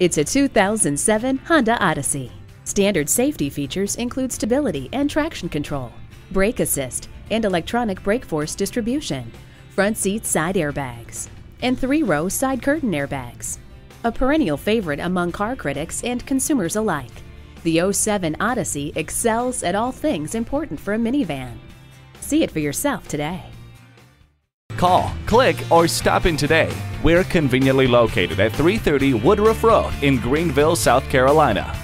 It's a 2007 Honda Odyssey. Standard safety features include stability and traction control, brake assist and electronic brake force distribution, front seat side airbags, and 3-row side curtain airbags. A perennial favorite among car critics and consumers alike, the 07 Odyssey excels at all things important for a minivan. See it for yourself today. Call, click, or stop in today. We're conveniently located at 330 Woodruff Road in Greenville, South Carolina.